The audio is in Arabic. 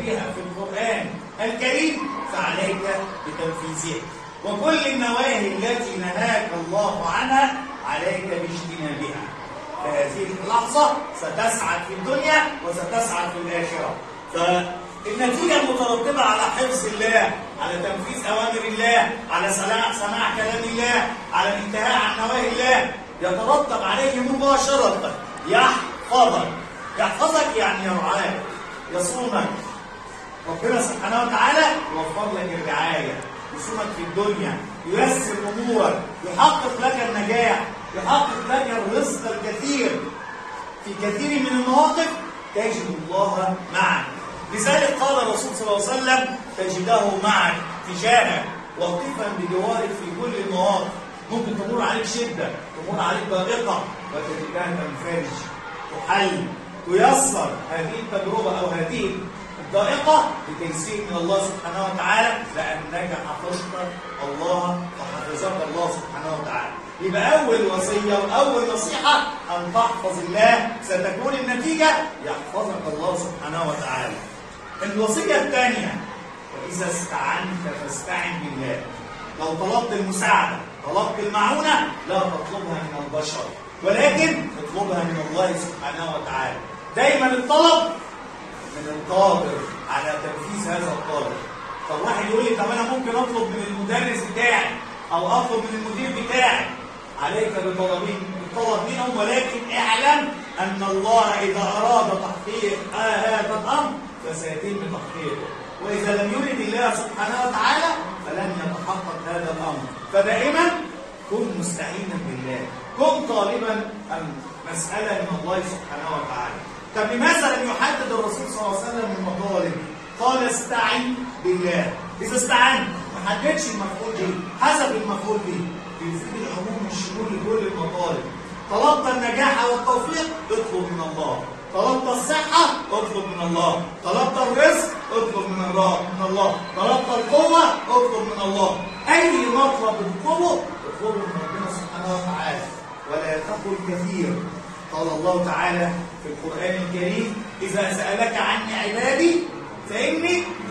بها في القرآن الكريم فعليك بتنفيذها، وكل النواهي التي نهاك الله عنها عليك باجتنابها. فهذه اللحظة ستسعد في الدنيا وستسعد في الآخرة. فالنتيجة المترتبة على حفظ الله، على تنفيذ أوامر الله، على سماع كلام الله، على الانتهاء عن نواهي الله، يترتب عليه مباشرة يحفظك. يحفظك يعني يرعاك، يصونك. ربنا سبحانه وتعالى يوفر لك الرعاية، يصونك في الدنيا، ييسر أمورك، يحقق لك النجاح، يحقق لك الرزق الكثير. في كثير من المواقف تجد الله معك. لذلك قال الرسول صلى الله عليه وسلم: تجده معك تجاهك واقفا بجوارك في كل المواقف. ممكن تمر عليك شدة، تمر عليك ضائقة، وتجدها تنفرج، تحل، تيسر هذه التجربة أو هذه الضائقة بتيسير من الله سبحانه وتعالى، لأنك حفظت الله وحفظك الله سبحانه وتعالى. يبقى أول وصية وأول نصيحة أن تحفظ الله، ستكون النتيجة يحفظك الله سبحانه وتعالى. الوصية الثانية: وإذا استعنت فاستعن بالله. لو طلبت المساعدة، طلبت المعونة، لا تطلبها من البشر، ولكن اطلبها من الله سبحانه وتعالى. دايما الطلب من القادر على تنفيذ هذا الطلب. طب واحد يقول لي: طب انا ممكن اطلب من المدرس بتاعي او اطلب من المدير بتاعي. عليك بالطلب منهم، ولكن اعلم ان الله اذا اراد تحقيق هذا الامر فسيتم تحقيقه، واذا لم يرد الله سبحانه وتعالى فلن يتحقق هذا الامر. فدائما كن مستعينا بالله، كن طالبا المساله من الله سبحانه وتعالى. طب لماذا لم يحدد الرسول صلى الله عليه وسلم المطالب؟ قال: استعن بالله. إذا استعنت ما حددش المفعول به، حسب المفعول به، بيفيد العموم والشمول لكل المطالب. طلبت النجاح والتوفيق، اطلب من الله. طلبت الصحة، اطلب من الله. طلبت الرزق، اطلب من الله. طلبت القوة، اطلب من الله. أي مطلب اطلبه من ربنا سبحانه وتعالى، ولا تقل كثير. قال الله تعالى في القرآن الكريم: إذا سألك عني عبادي فإني